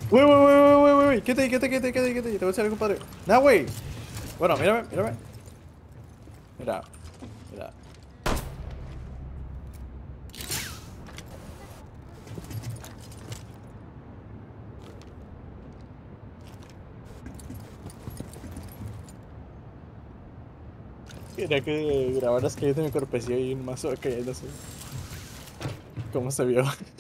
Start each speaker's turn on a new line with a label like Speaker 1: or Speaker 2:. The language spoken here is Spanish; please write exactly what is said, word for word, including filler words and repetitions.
Speaker 1: Wey, wey, wey, wey, wey, wey, wey. Quédate, quédate, quédate, quédate, quédate. Te voy a decir algo, compadre. Nah, wey. Bueno, mírame, mírame. Mira, mira. Quería que grabaras que de mi corpecillo y un mazo cayéndose. ¿Cómo se vio?